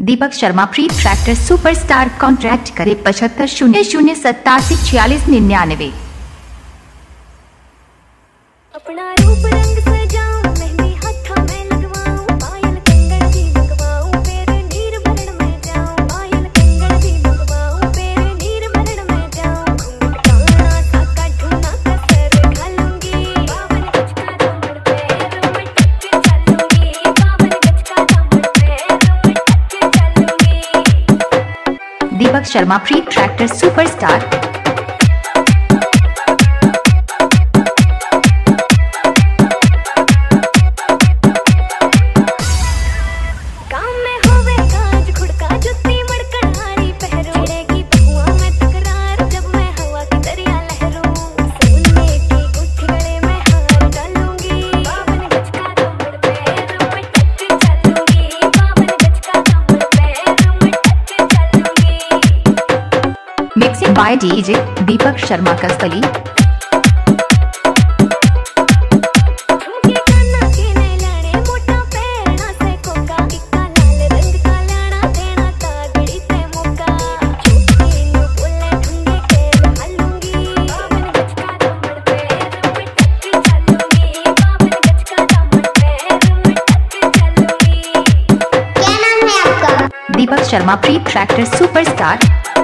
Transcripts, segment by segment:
दीपक Sharma pre tractor superstar contract करे 7500874699। अपना रूप रंग सजाऊं, मेहंदी हाथों में लगवाऊं, पायल कंगन भी मंगवाऊं, तेरे नीर भरण में जाऊं, पायल कंगन भी मंगवाऊं, तेरे नीर भरण में जाऊं, घूंघट काना धागा ढूंढना कसर खा लूंगी, 52 गज का दामन पैरों में टक चलूंगी, 52 गज का दामन पैरों में टक चलूंगी। Deepak Sharma pre tractor superstar. Mixing by DJ Deepak Sharma Kasbali. Deepak Sharma pre tractor superstar.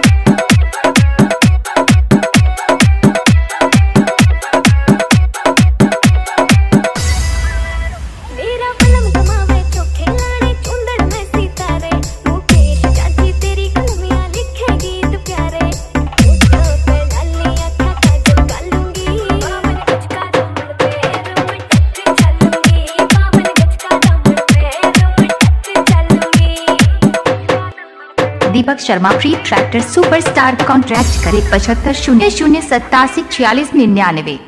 Deepak Sharma pre tractor superstar contract करे 7500874699।